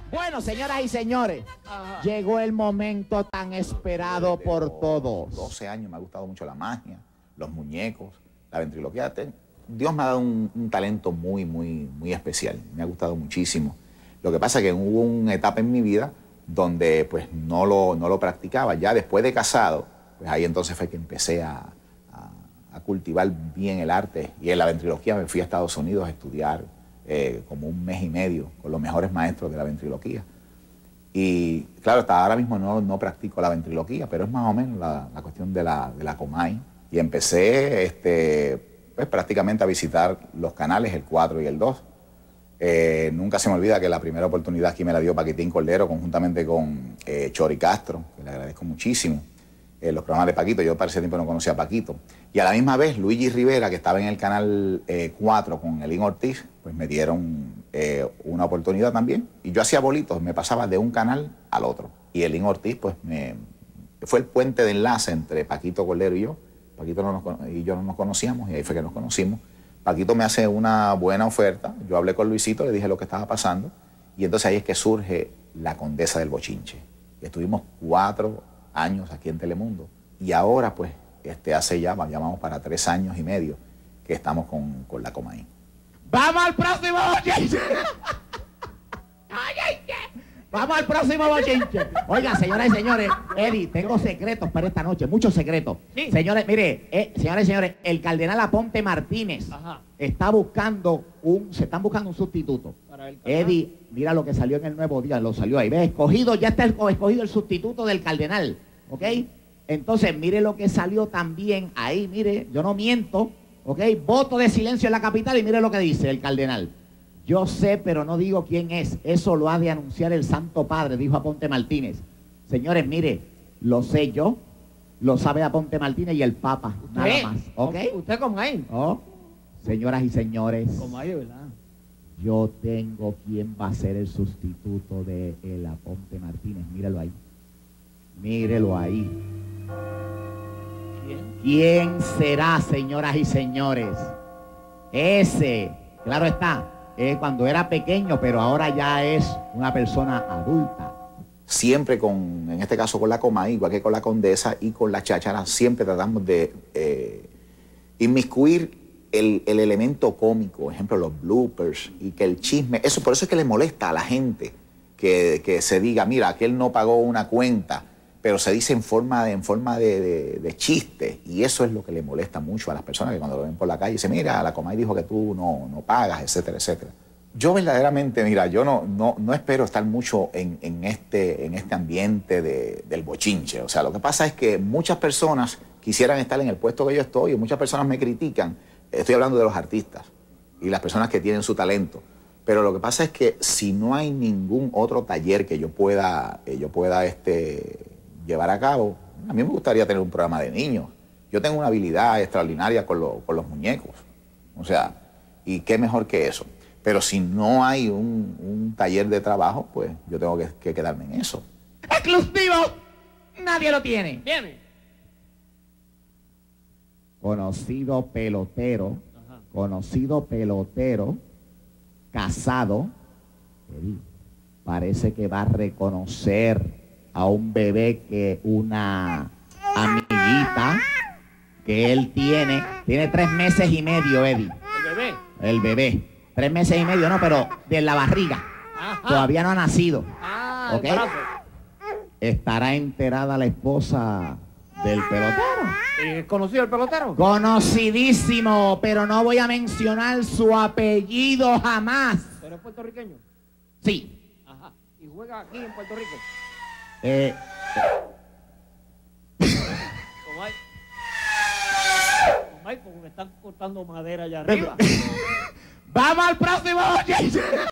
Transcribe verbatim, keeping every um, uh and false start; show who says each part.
Speaker 1: Bueno, señoras y señores,
Speaker 2: Ajá.
Speaker 1: llegó el momento tan esperado
Speaker 3: De
Speaker 1: por
Speaker 3: los
Speaker 1: todos.
Speaker 3: doce años me ha gustado mucho la magia, los muñecos, la ventriloquía. Te- Dios me ha dado un, un talento muy, muy, muy especial. Me ha gustado muchísimo. Lo que pasa es que hubo una etapa en mi vida donde pues no lo, no lo practicaba. Ya después de casado, pues ahí entonces fue que empecé a, a- a cultivar bien el arte. Y en la ventriloquía me fui a Estados Unidos a estudiar eh, como un mes y medio con los mejores maestros de la ventriloquía. Y claro, hasta ahora mismo no, no practico la ventriloquía, pero es más o menos la, la cuestión de la, de la Comay. Y empecé este, pues, prácticamente a visitar los canales, el cuatro y el dos. Eh, nunca se me olvida que la primera oportunidad aquí me la dio Paquitín Cordero conjuntamente con eh, Chori Castro, que le agradezco muchísimo. Eh, los programas de Paquito, yo para ese tiempo no conocía a Paquito. Y a la misma vez, Luigi Rivera, que estaba en el canal eh, cuatro con Elín Ortiz, pues me dieron eh, una oportunidad también. Y yo hacía bolitos, me pasaba de un canal al otro. Y Elín Ortiz, pues me, fue el puente de enlace entre Paquito Cordero y yo. Paquito no nos, y yo no nos conocíamos, y ahí fue que nos conocimos. Paquito me hace una buena oferta, yo hablé con Luisito, le dije lo que estaba pasando, y entonces ahí es que surge La Condesa del Bochinche. Estuvimos cuatro años aquí en Telemundo, y ahora pues este, hace ya, llamamos para tres años y medio que estamos con, con la Comay.
Speaker 1: ¡Vamos al próximo bochinche! ¡Vamos al próximo bochinche! Oiga, señoras y señores, Eddie, tengo secretos para esta noche, muchos secretos.
Speaker 2: Sí.
Speaker 1: Señores, mire, eh, señoras y señores, el cardenal Aponte Martínez
Speaker 2: Ajá.
Speaker 1: está buscando un, se están buscando un sustituto.
Speaker 2: Para el cardenal.
Speaker 1: Eddie, mira lo que salió en el Nuevo Día, lo salió ahí. ¿Ves? Escogido, ya está el- escogido el sustituto del cardenal. ¿Ok? Entonces, mire lo que salió también ahí, mire, yo no miento. ¿Ok? Voto de silencio en la capital y mire lo que dice el cardenal. Yo sé, pero no digo quién es. Eso lo ha de anunciar el Santo Padre, dijo Aponte Martínez. Señores, mire, lo sé yo, lo sabe Aponte Martínez y el Papa, nada
Speaker 2: ¿Usted?
Speaker 1: más. ¿Ok?
Speaker 2: Usted como ahí.
Speaker 1: Oh, señoras y señores,
Speaker 2: Como ahí, ¿verdad?
Speaker 1: yo tengo quién va a ser el sustituto de el Aponte Martínez. Mírelo ahí. Mírelo ahí.
Speaker 2: ¿Quién?
Speaker 1: ¿Quién será, señoras y señores? Ese, claro está, es cuando era pequeño, pero ahora ya es una persona adulta.
Speaker 3: Siempre con, en este caso con la Comay, igual que con la Condesa y con la Cháchara, siempre tratamos de eh, inmiscuir el, el elemento cómico, por ejemplo, los bloopers, y que el chisme, eso por eso es que le molesta a la gente que, que se diga, mira, aquel no pagó una cuenta, pero se dice en forma de, en forma de, de, de chiste, y eso es lo que le molesta mucho a las personas que cuando lo ven por la calle dicen, mira, la Comay dijo que tú no, no pagas, etcétera, etcétera. Yo verdaderamente, mira, yo no, no, no espero estar mucho en, en, este, en este ambiente de, del bochinche. O sea, lo que pasa es que muchas personas quisieran estar en el puesto que yo estoy, y muchas personas me critican. Estoy hablando de los artistas y las personas que tienen su talento. Pero lo que pasa es que si no hay ningún otro taller que yo pueda, eh, yo pueda este, llevar a cabo, a mí me gustaría tener un programa de niños. Yo tengo una habilidad extraordinaria con, lo, con los muñecos. O sea, y qué mejor que eso. Pero si no hay un, un taller de trabajo, pues yo tengo que, que quedarme en eso.
Speaker 1: ¡Exclusivo! Nadie lo tiene.
Speaker 2: Viene.
Speaker 1: Conocido pelotero,
Speaker 2: Ajá.
Speaker 1: conocido pelotero, casado, Eddie, parece que va a reconocer a un bebé que una amiguita que él tiene, tiene tres meses y medio, Eddie,
Speaker 2: El bebé.
Speaker 1: el bebé. Tres meses y medio, no, pero de la barriga.
Speaker 2: Ajá.
Speaker 1: Todavía no ha nacido.
Speaker 2: Ah,
Speaker 1: ¿Ok?
Speaker 2: el brazo.
Speaker 1: ¿Estará enterada la esposa del pelotero?
Speaker 2: ¿Es conocido el pelotero?
Speaker 1: Conocidísimo, pero no voy a mencionar su apellido jamás.
Speaker 2: ¿Pero es puertorriqueño?
Speaker 1: Sí.
Speaker 2: Ajá. ¿Y juega aquí en Puerto Rico?
Speaker 1: Eh,
Speaker 2: Como hay. Como hay, porque me están cortando madera allá arriba.
Speaker 1: ¡Vamos al próximo!